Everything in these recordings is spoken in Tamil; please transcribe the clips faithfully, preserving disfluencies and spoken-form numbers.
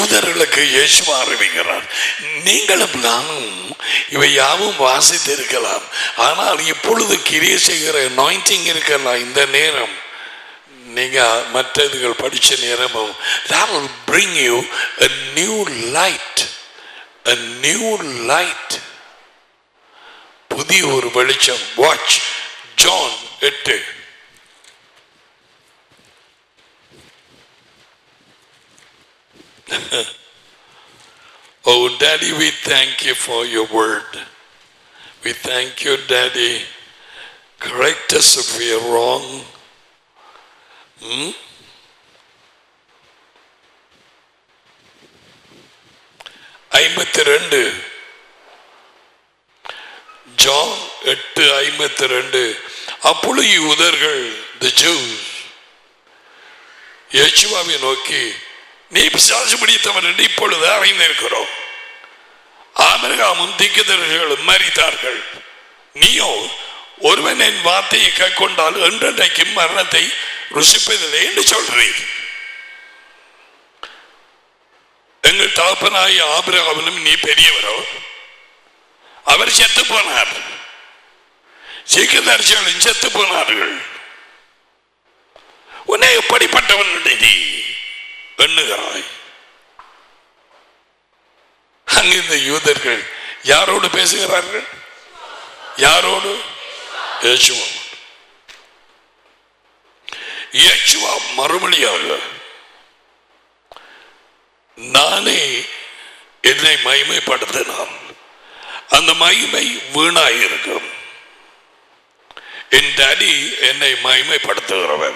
யூதர்களுக்கு இயேசுவை அறிவிக்கிறார். நீங்களும் நானும் இவை யாவும் வாசித்திருக்கலாம். ஆனால் இப்பொழுது கிரியை செய்கிற அனாயிண்டிங் இருக்கலாம். இந்த நேரம் நீங்க மற்றதுகள் படிச்ச நேரமும் that will bring you a new light, a new light, புதிய ஒரு வெளிச்சம். வாட்ச் ஜான் எட்டு. Oh Daddy, we thank you for your word. We thank you, Daddy. Correct us if we are wrong. Hmm? ஐம்பத்தி ரெண்டு ஜான் எட்டு ஐம்பத்தி ரெண்டு. அப்பொழுது யூதர்கள் the Jews இயேசுவை நோக்கி, நீ பிசாசு பிடித்தவன் என்று இப்பொழுது அறிந்திருக்கிறோம். ஆபிரகாமும் தீர்க்கதரிசிகளும் மரித்தார்கள். நீயோ ஒருவன் என் வார்த்தையை கைக்கொண்டால் என்றென்றைக்கும் மரணத்தை ருசிப்பதில்லை என்று சொல்றீர். எங்கள் தகப்பனாகிய ஆபிரகாமிலும் நீ பெரியவரோ? அவர் செத்து போனார். தீர்க்கதரிசிகளும் செத்து போனார்கள். உன்னை எப்படிப்பட்டவன் நீ எண்ணுகிறாய்? அங்கு இந்த யூதர்கள் யாரோடு பேசுகிறார்கள்? யாரோடு? இயேசுவா. இயேசுவா மறுமொழியாக, நானே என்னை மகிமைப்படுத்தினால் அந்த மகிமை வீணாயிருக்கும். என் டாடி என்னை மகிமைப்படுத்துகிறவர்.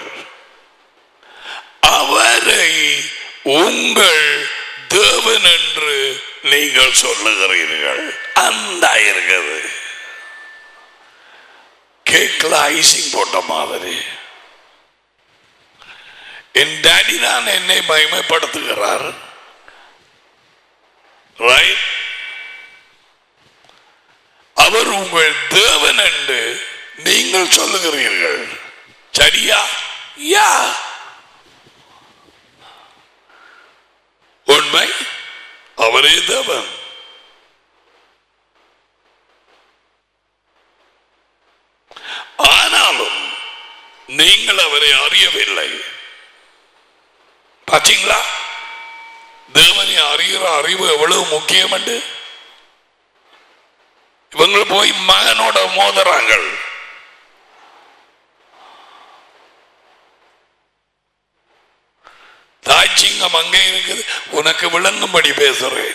அவரை உங்கள் தேவன் என்று நீங்கள் சொல்லுகிறீர்கள். அந்த இருக்கிறது கேக்ல ஐசிங் போட்ட மாதிரி. என் டாடி தான் என்னை மகிமைப்படுத்துகிறார். ரைட்? அவர் உங்கள் தேவன் என்று நீங்கள் சொல்லுகிறீர்கள். சரியா? யா, உண்மை. அவரே தேவன். ஆனாலும் நீங்கள் அவரை அறியவில்லை. பார்த்தீங்களா தேவனை அறிகிற அறிவு எவ்வளவு முக்கியம் என்று? இவங்க போய் மகனோட மோதுறாங்க. தாய்ச்சிங்கம் அங்கே இருக்குது. உனக்கு விளங்கும்படி பேசுறேன்.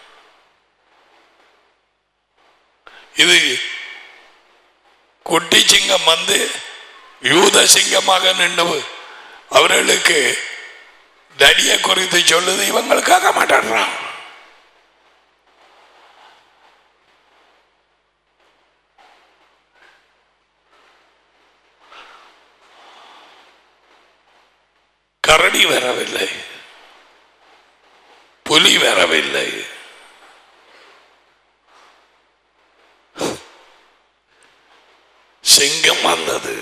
இது குட்டி சிங்கம் வந்து யூத சிங்கமாக நின்று அவர்களுக்கு தடிய குறித்து சொல்லுது. இவங்களுக்காக மாட்டாடுறான். கரடி வரவில்லை, புலி வரவில்லை, சிங்கம் வந்தது.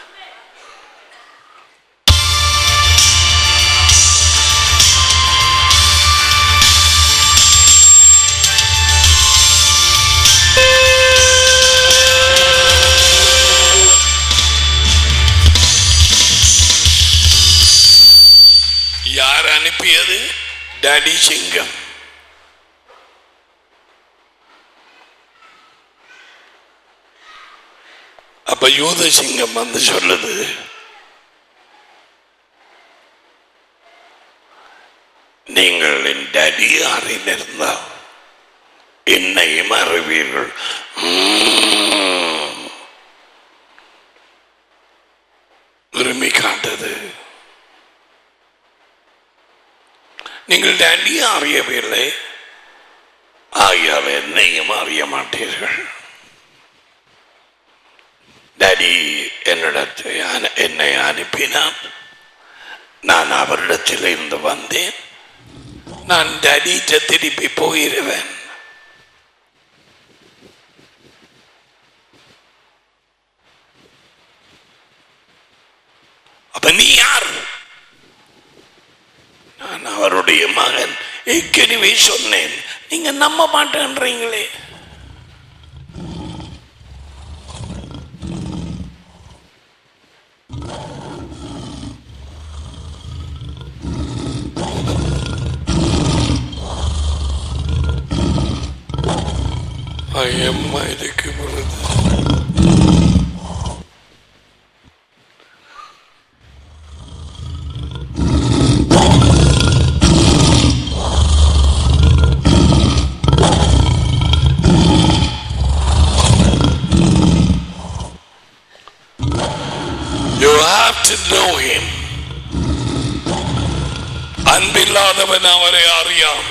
யார் அனுப்பியது? டாடி சிங்கம். அப்ப யூத சிங்கம் வந்து சொல்லுது, நீங்கள் என் டாடியை அறிந்திருந்தால் என்னையும் அறிவீர்கள். உரிமை காட்டது. நீங்கள் டாடியை அறியவில்லை, ஆகியால் என்னையும் அறிய மாட்டீர்கள். டாடி என்னிடத்தை என்னை அனுப்பினான். நான் அவரிடத்தில் இருந்து வந்தேன். நான் டாடிட்ட திருப்பி போயிருவேன். அப்ப நீ யார்? நான் அவருடைய மகன். ஏற்கனவே சொன்னேன், நீங்க நம்ப மாட்டேன்றீங்களே. ஐயம்மா இருக்கு பொழுது you have to know him. அன்பில்லாதவன் அவரை அறியான்.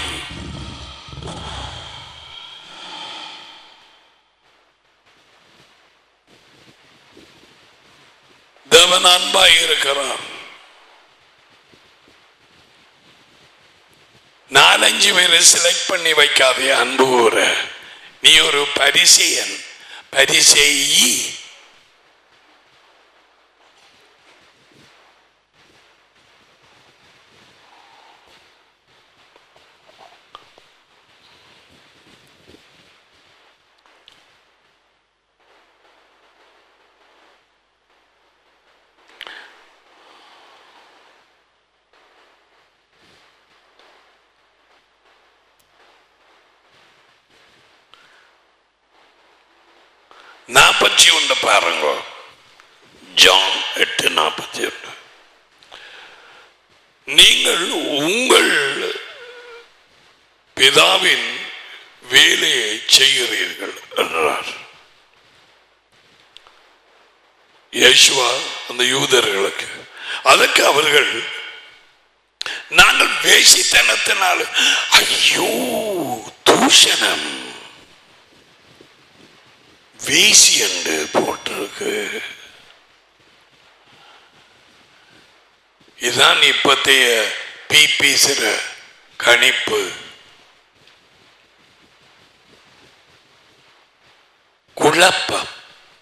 தேவன் அன்பாய் இருக்கிறார். நாலஞ்சு பேரை செலக்ட் பண்ணி வைக்காதே அன்பு கூற. நீ ஒரு பரிசெயன், பரிசெயி. நாற்பத்தி ஒன்று பாருங்க, ஜான் எட்டு நாற்பத்தி ஒன்று. நீங்கள் உங்கள் பிதாவின் வேலையை செய்கிறீர்கள் என்றார் இயேசுவா அந்த யூதர்களுக்கு. அதற்கு அவர்கள், நாங்கள் வேசித்தனத்தினால், ஐயோ தூஷணம், வேசி என்று போட்டிருக்கு. இதுதான் இப்பத்தைய பிபிசிற கணிப்பு. குழப்பம்.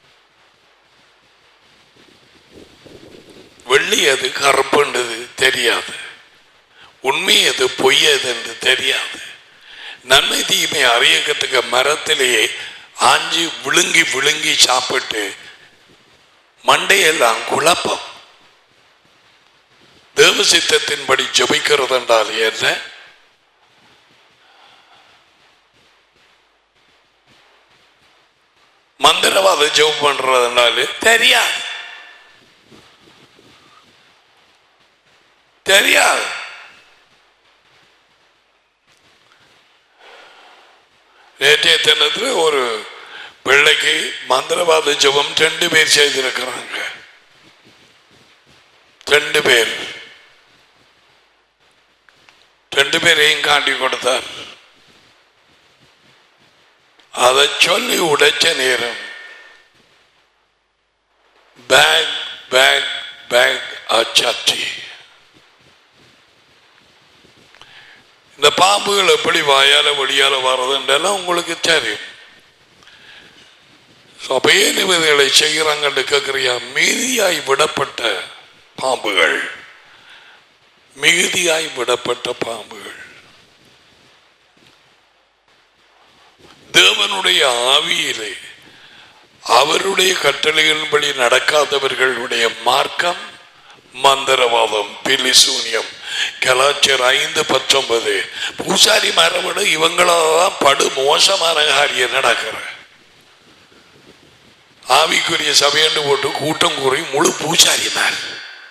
வெள்ளி அது கருப்புன்றது தெரியாது, உண்மை அது பொய்யது என்று தெரியாது. நன்மை தீமை அறியக்கத்துக்க மரத்திலேயே ஆஞ்சி விழுங்கி விழுங்கி சாப்பிட்டு மண்டையெல்லாம் குழப்பம். தேவ சித்தத்தின்படி ஜபிக்கிறது என்றால் என்ன? மந்திரவாத ஜெபம் பண்றதுனால தெரியாது தெரியாது நேற்றைய தினத்தில் ஒரு பிள்ளைக்கு மந்திரவாத ஜெபம் ரெண்டு பேர் செய்திருக்கிறாங்க. ரெண்டு பேர் ரெண்டு பேரையும் காட்டி கொடுத்தார். அதை சொல்லி உடைச்ச நேரம் பேக் பேக் பேக் அச்சாச்சி. இந்த பாம்புகள் எப்படி வாயால வழியால வர்றதுன்றெல்லாம் உங்களுக்கு தெரியும். சபையிகளை செய்கிறாங்கன்னு கேட்கிறியா? மீதியாய் விடப்பட்ட பாம்புகள், மிகுதியாய் விடப்பட்ட பாம்புகள். தேவனுடைய ஆவியிலே அவருடைய கட்டளைகளின்படி நடக்காதவர்களுடைய மார்க்கம் மந்திரவாதம், பிலிசூனியம். கலாச்சார ஐந்து பத்தொன்பது. பூசாரி மரபோடு இவங்களாதான் படு மோசமான காரியம் நடக்கிற. ஆவிக்குரிய சபையண்டு போட்டு கூட்டம் கூறி முழு பூசாரி மேல்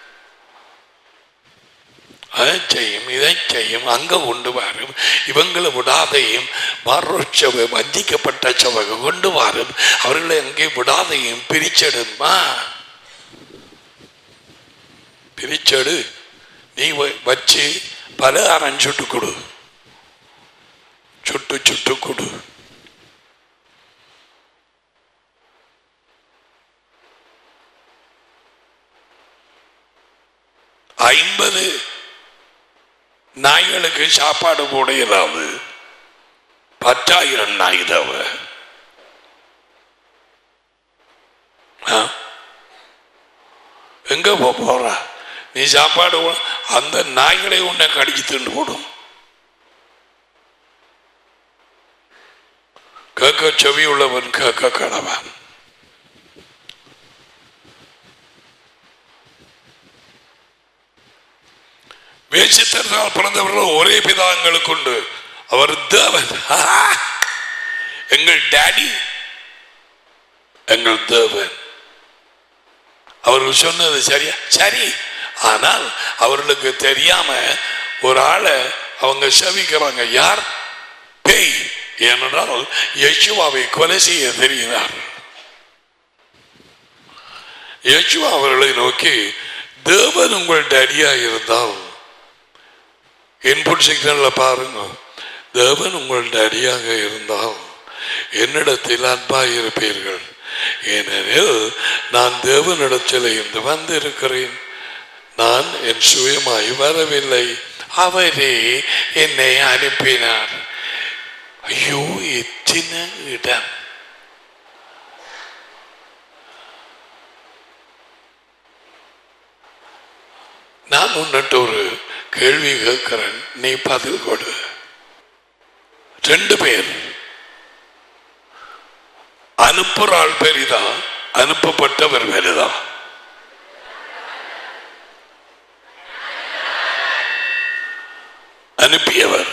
அதை செய்யும் இதை செய்யும் அங்க கொண்டு வரும், இவங்களை விடாதையும் மறுச்சவை வஞ்சிக்கப்பட்ட சபை கொண்டு வரும், அவர்களை அங்கே விடாதையும் பிரிச்செடுமா பிரிச்செடு. நீ வச்சு பல அரண் சுட்டு கொடு, சுட்டு சுட்டு கொடு. ஐம்பது நாய்களுக்கு சாப்பாடு போட இயலாது, பத்தாயிரம் நாய் தவ. எங்க போற நீ? சாப்பாடு அந்த நாய்களை உன்னை கடிச்சு தின்னு போடும். கேட்க செவி உள்ளவன் கேட்க கடவன். வேசித்தனால் பிறந்தவர்கள் ஒரே பிதா எங்களுக்கு உண்டு, அவர் தேவன். எங்கள் டாடி எங்கள் தேவன். அவர்கள் சொன்னது சரியா? சரி. ஆனால் அவர்களுக்கு தெரியாம ஒரு ஆளை அவங்க செவிக்கிறாங்க. யார்? பேய். ஏனென்றால் யேசுவாவை கொலை செய்ய தெரிகிறார். யேசுவா அவர்களை நோக்கி, தேவன் உங்கள் டாடியா இருந்தால், இன்புட் சிக்னல்ல பாருங்க, தேவன் உங்கள் டாடியாக இருந்தால் என்னிடத்தில் அன்பாக இருப்பீர்கள். ஏனெனில் நான் தேவனிடத்தில் இருந்து வந்திருக்கிறேன். நான் என் சுயமாய் வரவில்லை, அவரே என்னை அனுப்பினார். ஐயோ, எத்தனை இடம்! நான் உன்னிட்ட ஒரு கேள்வி கேட்கிறேன், நீ பதில் கொடு. ரெண்டு பேர், அனுப்புற ஆள் பெரிதா, அனுப்பப்பட்டவர் பெரிதா? அனுப்பியவர்.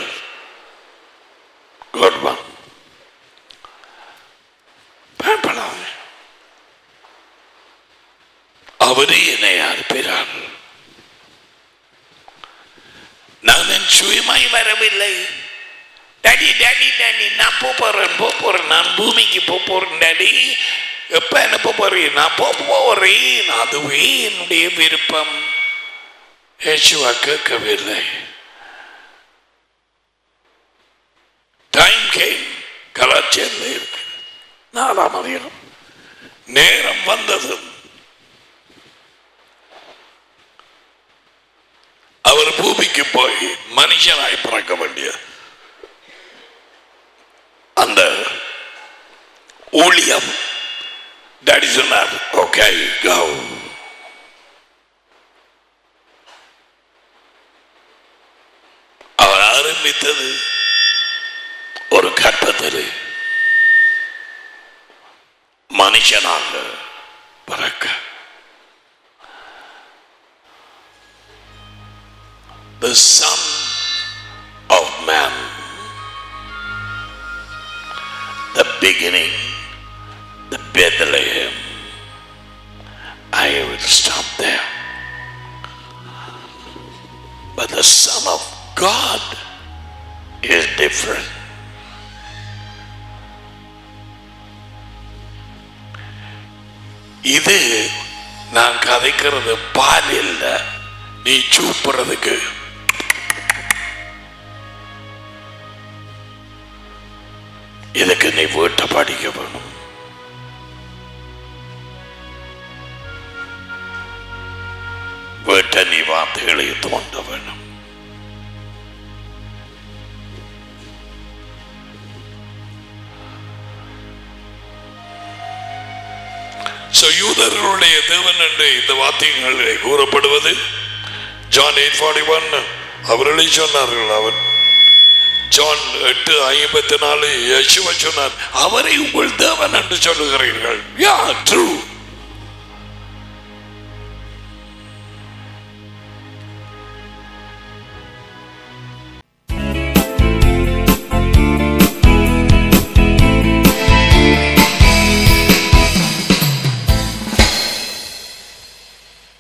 அவரே என்னை அனுப்பினார். நான் என் சுயமாய் வரவில்லை. டாடி டாடி டாடி நான் போறேன் போறேன் நான் பூமிக்கு போறேன் டாடி. எப்ப அனுப்ப போறேன்? நான் போறேன், அதுவே என்னுடைய விருப்பம். யேசுவா கேட்கவில்லை. டைம் கேம் கலாச்சாரம் இருக்கு. நாலாம் அதிகாரம், நேரம் வந்தது. அவர் பூமிக்கு போய் மனுஷனாய் பிறக்க வேண்டிய அந்த ஊழியம் டாடி சொன்னார், ஓகே கோ. அவர் ஆரம்பித்தது ஒரு கற்பத்தில் மனுஷனாக பிறக்க. The Son of Man, the beginning, the Bethlehem. I will stop there. But the Son of God is different. இது நான் கதைக்கிறது பால் இல்லை, நீ சூப்புறதுக்கு. இதுக்கு நீ வீட்டை படிக்க வேணும். வீட்டை நீ வார்த்தைகளை தோண்ட வேணும். யூதர்களுடைய தேவன் என்று இந்த வார்த்தைகளிலே கூறப்படுவது ஜான் எட்டு நாற்பத்தி ஒன்று அவர்களே சொன்னார்கள். அவர் ஜான் எட்டு ஐம்பத்தி நாலு யேசுவா சொன்னார், அவரை உங்கள் தேவன் என்று சொல்லுகிறீர்கள். Yeah true.